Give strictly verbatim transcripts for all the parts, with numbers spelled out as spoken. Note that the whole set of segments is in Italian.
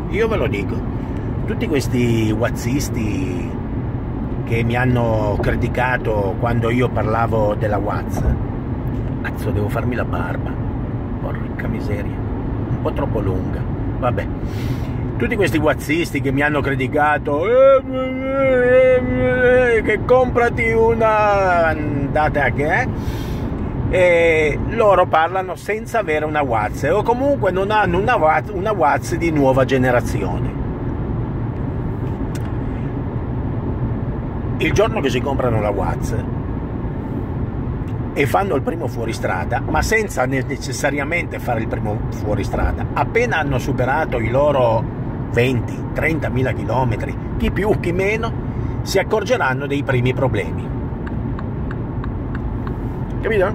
io ve lo dico, tutti questi wazzisti che mi hanno criticato quando io parlavo della Waz, cazzo, devo farmi la barba, porca miseria, un po' troppo lunga, vabbè, tutti questi wazzisti che mi hanno criticato, eh, eh, eh, che comprati una, andate a che, e loro parlano senza avere una Waz, o comunque non hanno una Waz, una Waz di nuova generazione. Il giorno che si comprano la Waz e fanno il primo fuoristrada, ma senza necessariamente fare il primo fuoristrada, appena hanno superato i loro venti trenta mila chilometri, chi più chi meno, si accorgeranno dei primi problemi. Capito?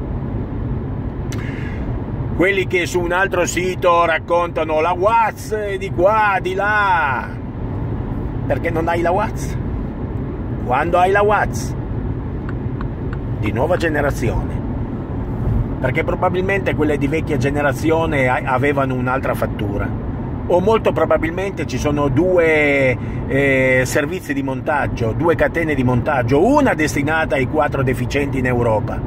Quelli che su un altro sito raccontano la Waz di qua, di là, perché non hai la Waz? Quando hai la Waz di nuova generazione, perché probabilmente quelle di vecchia generazione avevano un'altra fattura, o molto probabilmente ci sono due eh, servizi di montaggio, due catene di montaggio, una destinata ai quattro deficienti in Europa,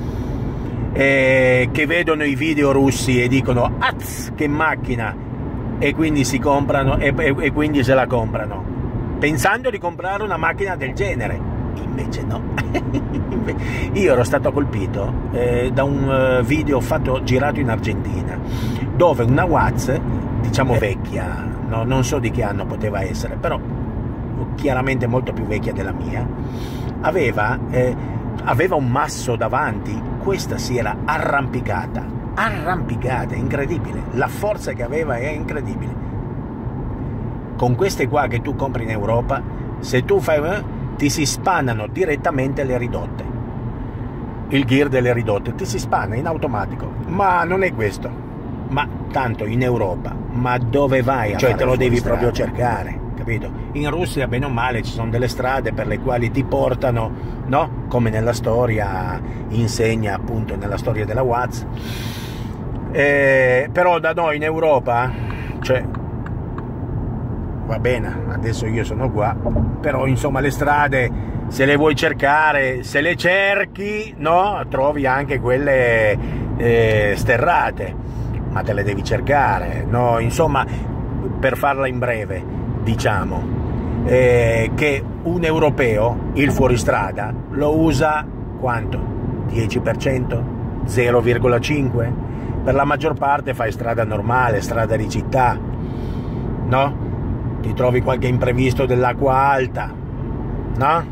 eh, che vedono i video russi e dicono "Az, che macchina", e quindi si comprano e, e, e quindi se la comprano pensando di comprare una macchina del genere, invece no. Io ero stato colpito eh, da un video fatto girato in Argentina, dove una Waz, diciamo vecchia, no, non so di che anno poteva essere, però chiaramente molto più vecchia della mia, aveva, eh, aveva un masso davanti, questa si era arrampicata, arrampicata, incredibile, la forza che aveva è incredibile. Con queste qua che tu compri in Europa, se tu fai, ti si spannano direttamente le ridotte, il gear delle ridotte ti si spanna in automatico, ma non è questo, ma tanto in Europa, ma dove vai a cioè te lo devi proprio cercare, capito? In Russia bene o male ci sono delle strade per le quali ti portano, no? Come nella storia insegna, appunto nella storia della Waz, eh, però da noi in Europa, cioè va bene, adesso io sono qua, però insomma le strade, se le vuoi cercare, se le cerchi, no, trovi anche quelle eh, sterrate, ma te le devi cercare, no? Insomma, per farla in breve, diciamo eh, che un europeo il fuoristrada lo usa quanto? dieci per cento? zero virgola cinque? Per la maggior parte fai strada normale, strada di città, no? Ti trovi qualche imprevisto dell'acqua alta, no?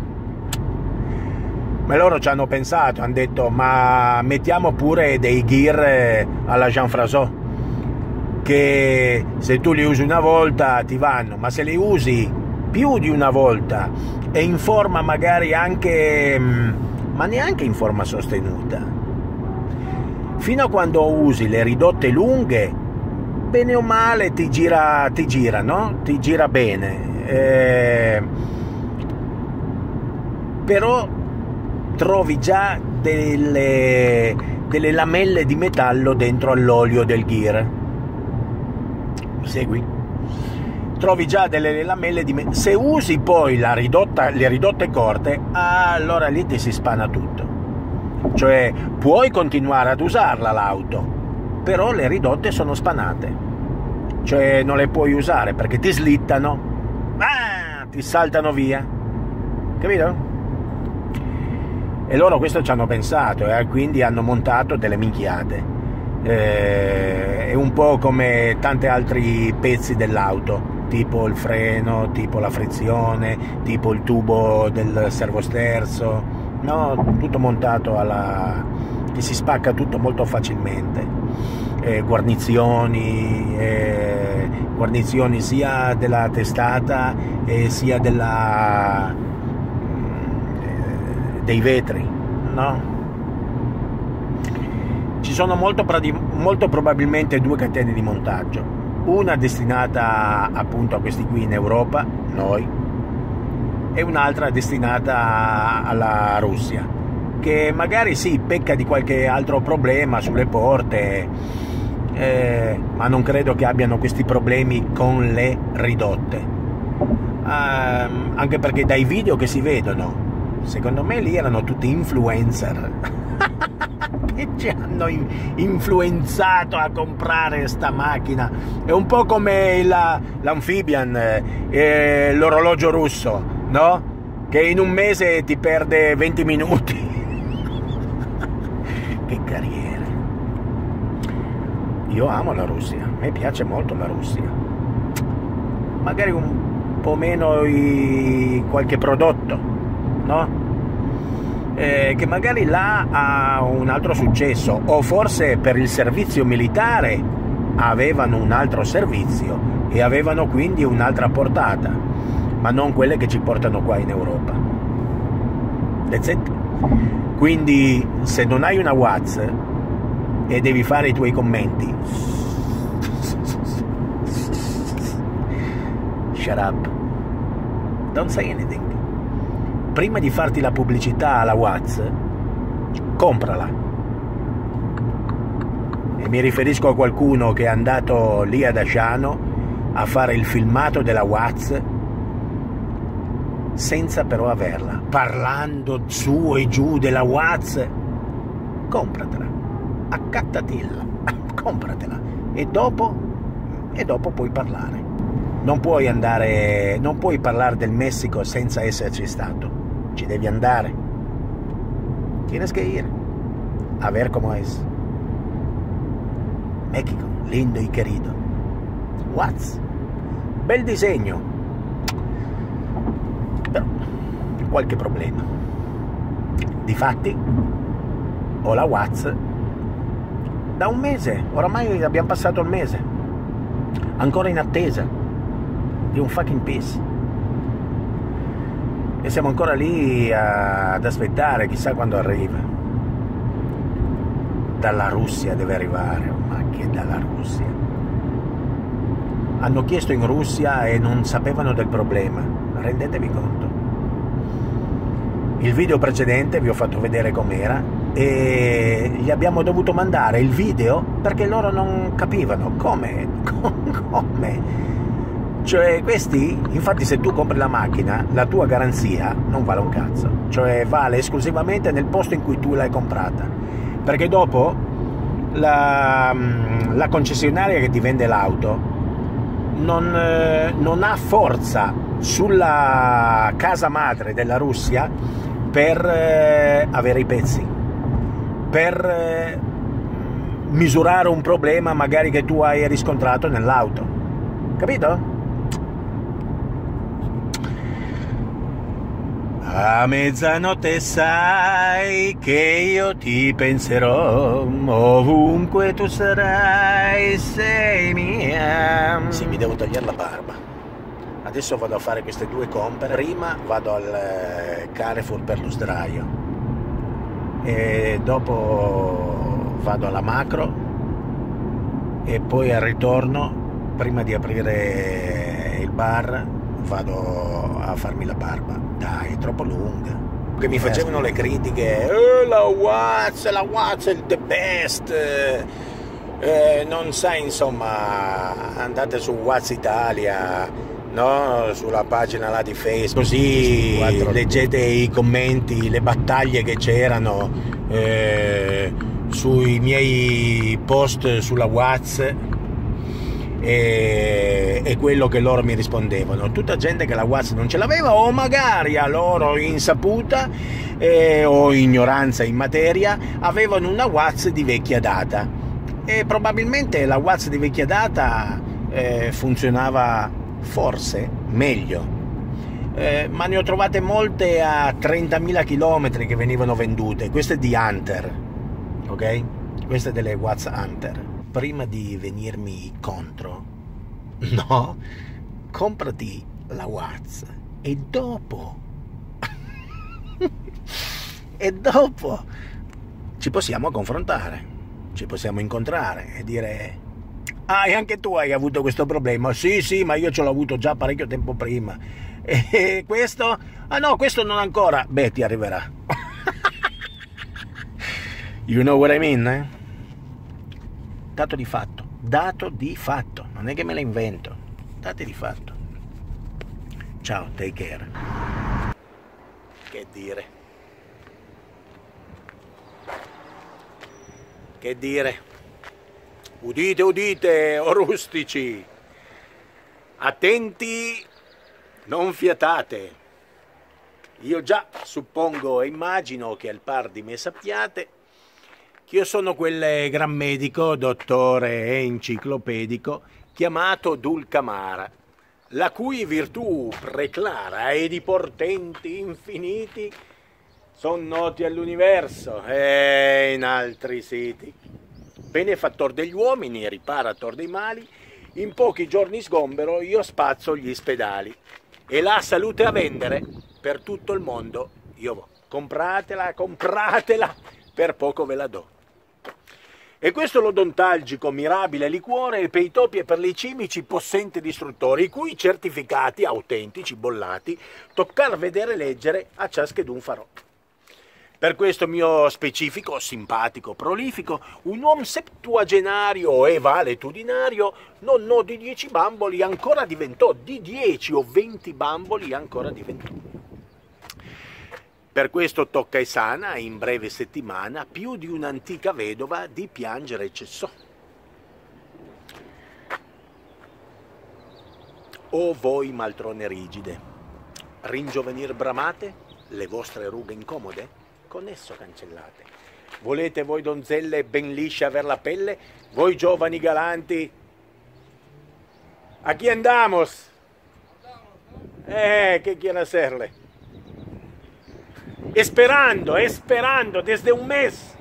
Ma loro ci hanno pensato, hanno detto ma mettiamo pure dei gear alla Jean Frassot, che se tu li usi una volta ti vanno, ma se li usi più di una volta e in forma magari anche, ma neanche in forma sostenuta, fino a quando usi le ridotte lunghe, bene o male ti gira, ti gira, no? Ti gira bene, eh, però trovi già delle, delle lamelle di metallo dentro all'olio del gear. Mi segui? Trovi già delle lamelle di metallo. Se usi poi la ridotta, le ridotte corte, allora lì ti si spana tutto. Cioè puoi continuare ad usarla l'auto, però le ridotte sono spanate, cioè non le puoi usare perché ti slittano, ah, ti saltano via, capito? E loro questo ci hanno pensato e eh, quindi hanno montato delle minchiate, eh, è un po' come tanti altri pezzi dell'auto, tipo il freno, tipo la frizione, tipo il tubo del servosterzo, no? Tutto montato alla... che si spacca tutto molto facilmente, eh, guarnizioni, eh, guarnizioni sia della testata e sia della, eh, dei vetri, no? Ci sono molto, molto probabilmente due catene di montaggio, una destinata appunto a questi qui in Europa, noi, e un'altra destinata alla Russia, che magari sì, pecca di qualche altro problema sulle porte, eh, ma non credo che abbiano questi problemi con le ridotte, uh, anche perché dai video che si vedono, secondo me lì erano tutti influencer che ci hanno in influenzato a comprare sta macchina. È un po' come l'Amphibian, eh, l'orologio russo, no? Che in un mese ti perde venti minuti. Che carriere. Io amo la Russia, a me piace molto la Russia, magari un po' meno i... qualche prodotto, no? Eh, che magari là ha un altro successo, o forse per il servizio militare avevano un altro servizio e avevano quindi un'altra portata, ma non quelle che ci portano qua in Europa. That's it. Quindi se non hai una Watts e devi fare i tuoi commenti, shut up, don't say anything. Prima di farti la pubblicità alla Watts, comprala. E mi riferisco a qualcuno che è andato lì ad Asciano a fare il filmato della Watts senza però averla, parlando su e giù della Watts. Compratela, accattatilla, compratela e dopo, e dopo puoi parlare. Non puoi andare, non puoi parlare del Messico senza esserci stato. Ci devi andare. Tienes que ir a ver cómo es México, lindo y querido. Watts, bel disegno, però qualche problema. Difatti ho la Watts da un mese, oramai abbiamo passato il mese, ancora in attesa di un fucking piece. E siamo ancora lì a, ad aspettare, chissà quando arriva. Dalla Russia deve arrivare, ma che dalla Russia? Hanno chiesto in Russia e non sapevano del problema, rendetevi conto. Il video precedente vi ho fatto vedere com'era e gli abbiamo dovuto mandare il video perché loro non capivano come, come. Cioè questi, infatti se tu compri la macchina, la tua garanzia non vale un cazzo, cioè vale esclusivamente nel posto in cui tu l'hai comprata, perché dopo la, la concessionaria che ti vende l'auto non, eh, non ha forza sulla casa madre della Russia per eh, avere i pezzi, per eh, misurare un problema magari che tu hai riscontrato nell'auto, capito? A mezzanotte sai che io ti penserò, ovunque tu sarai, sei mia. Sì, mi devo tagliare la barba. Adesso vado a fare queste due compere. Prima vado al Carrefour per lo sdraio e dopo vado alla Macro e poi al ritorno, prima di aprire il bar, vado a farmi la barba. Dai, è troppo lunga. Che mi facevano le critiche, eh, la Watts, la Watts è il the best, eh, non sai, insomma, andate su Watts Italia, no? Sulla pagina là di Facebook, così leggete i commenti, le battaglie che c'erano eh, sui miei post sulla Watts. E, e quello che loro mi rispondevano, tutta gente che la Watts non ce l'aveva, o magari a loro insaputa eh, o ignoranza in materia avevano una Watts di vecchia data, e probabilmente la Watts di vecchia data eh, funzionava forse meglio, eh, ma ne ho trovate molte a trentamila chilometri che venivano vendute. Queste di Hunter, ok? Queste delle Watts Hunter. Prima di venirmi contro, no, comprati la Watts e dopo e dopo ci possiamo confrontare, ci possiamo incontrare e dire: ah, e anche tu hai avuto questo problema? Sì, sì, ma io ce l'ho avuto già parecchio tempo prima. E questo? Ah no, questo non ancora. Beh, ti arriverà. You know what I mean, eh? Dato di fatto, dato di fatto, non è che me la invento, date di fatto. Ciao, take care. Che dire? Che dire? Udite, udite, o rustici, attenti, non fiatate. Io già suppongo e immagino che al par di me sappiate che io sono quel gran medico, dottore e enciclopedico chiamato Dulcamara, la cui virtù preclara ed i portenti infiniti sono noti all'universo e in altri siti. Benefattor degli uomini e riparator dei mali, in pochi giorni sgombero io spazzo gli spedali e la salute a vendere per tutto il mondo io vo. Compratela, compratela, per poco ve la do. E questo l'odontalgico mirabile liquore per i topi e per i cimici possente distruttori, i cui certificati autentici bollati toccar vedere e leggere a ciaschedun farò. Per questo mio specifico, simpatico, prolifico, un uomo settuagenario e valetudinario, nonno di dieci bamboli ancora diventò, di dieci o venti bamboli ancora diventò. Per questo tocca e sana, in breve settimana, più di un'antica vedova di piangere cessò. O voi maltrone rigide, ringiovenir bramate, le vostre rughe incomode? Con esso cancellate. Volete voi donzelle ben lisce aver la pelle? Voi giovani galanti? A chi andamos? Eh, che quiere hacerle? Esperando, esperando, desde un mes.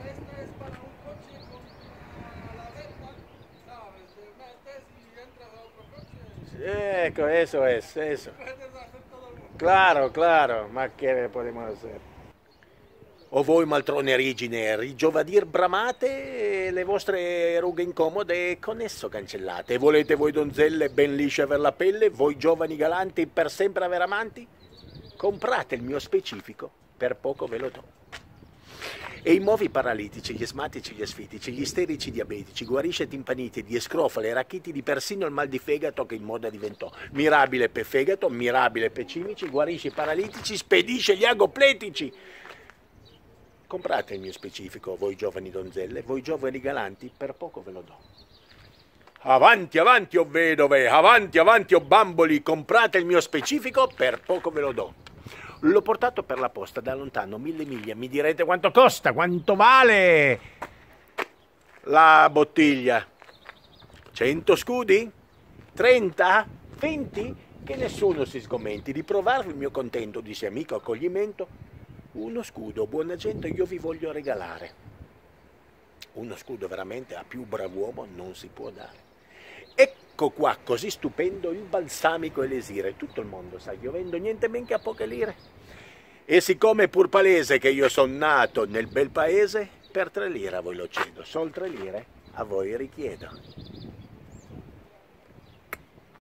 Ecco, eso es, eso. Claro, claro, ma che podemos hacer? O voi maltrone rigine, rigiovanir bramate, le vostre rughe incomode con esso cancellate. Volete voi donzelle ben lisce aver la pelle, voi giovani galanti per sempre aver amanti? Comprate il mio specifico, per poco ve lo do. E i movi paralitici, gli asmatici, gli asfitici, gli isterici diabetici, guarisce timpaniti, di escrofale, rachitidi, persino il mal di fegato che in moda diventò. Mirabile per fegato, mirabile per cimici, guarisce i paralitici, spedisce gli agopletici. Comprate il mio specifico, voi giovani donzelle, voi giovani galanti, per poco ve lo do. Avanti, avanti, o vedove, avanti, avanti, o bamboli, comprate il mio specifico, per poco ve lo do. L'ho portato per la posta da lontano, mille miglia, mi direte quanto costa, quanto vale la bottiglia? Cento scudi? Trenta? Venti? Che nessuno si sgomenti di provarvi il mio contento, disse amico accoglimento. Uno scudo, buona gente, io vi voglio regalare. Uno scudo veramente a più brav'uomo non si può dare. Ecco qua, così stupendo, il balsamico elesire. Tutto il mondo sa che io vendo niente men che a poche lire. E siccome è pur palese che io son nato nel bel paese, per tre lire a voi lo cedo. Sol tre lire a voi richiedo.